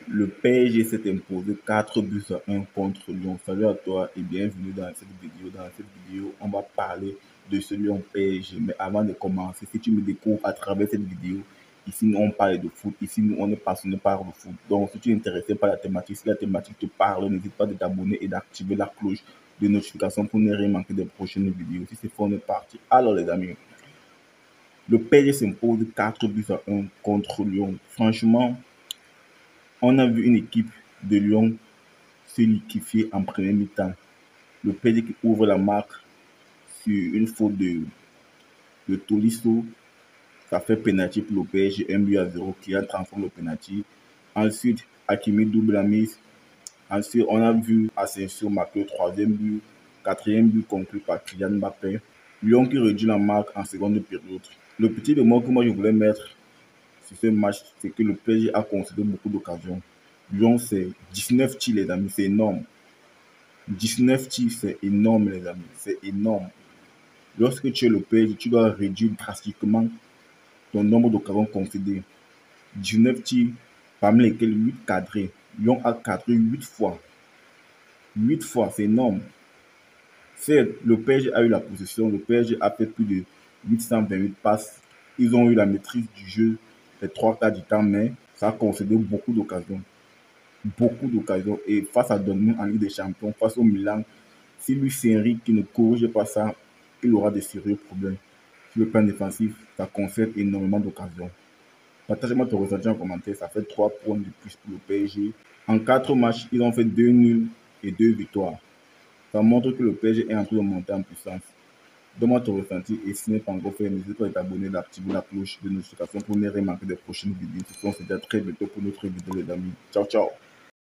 Le PSG s'est imposé 4 buts à 1 contre Lyon. Salut à toi et bienvenue dans cette vidéo. Dans cette vidéo, on va parler de ce Lyon PSG. Mais avant de commencer, si tu me découvres à travers cette vidéo, ici nous on parle de foot, ici nous on est passionné par le foot. Donc si tu es intéressé par la thématique, si la thématique te parle, n'hésite pas de t'abonner et d'activer la cloche de notification pour ne rien manquer des prochaines vidéos. Si c'est fort, on est parti. Alors les amis, le PSG s'impose 4 buts à 1 contre Lyon. Franchement, on a vu une équipe de Lyon se liquéfier en première mi-temps. Le PSG qui ouvre la marque sur une faute de Tolisso. Ça fait penalty pour le PSG, 1 but à 0 qui a transformé le penalty. Ensuite, Hakimi double la mise. Ensuite, on a vu Asensio marquer le troisième but. Quatrième but conclu par Kylian Mbappé. Lyon qui réduit la marque en seconde période. Le petit bémol que moi je voulais mettre sur ce match, c'est que le PSG a concédé beaucoup d'occasions. Lyon, c'est 19 tirs, les amis, c'est énorme. 19 tirs, c'est énorme, les amis, c'est énorme. Lorsque tu es le PSG, tu dois réduire drastiquement ton nombre d'occasions concédées. 19 tirs, parmi lesquels 8 cadrés. Lyon a cadré 8 fois. 8 fois, c'est énorme. Le PSG a eu la possession, le PSG a fait plus de 828 passes. Ils ont eu la maîtrise du jeu les 3 quarts du temps, mais ça a concédé beaucoup d'occasions. Beaucoup d'occasions. Et face à Dortmund en Ligue des Champions, face au Milan, si Luis Enrique qui ne corrige pas ça, il aura des sérieux problèmes. Sur le plan défensif, ça concède énormément d'occasions. Partagez-moi ton ressenti en commentaire. Ça fait 3 points de plus pour le PSG. En 4 matchs, ils ont fait 2 nuls et 2 victoires. Ça montre que le PSG est en train de monter en puissance. Donne-moi ton ressenti et si ce n'est pas encore fait, n'hésite pas à t'abonner, d'activer la cloche de notification pour ne rien manquer des prochaines vidéos. On se dit à très bientôt pour notre vidéo les amis. Ciao ciao.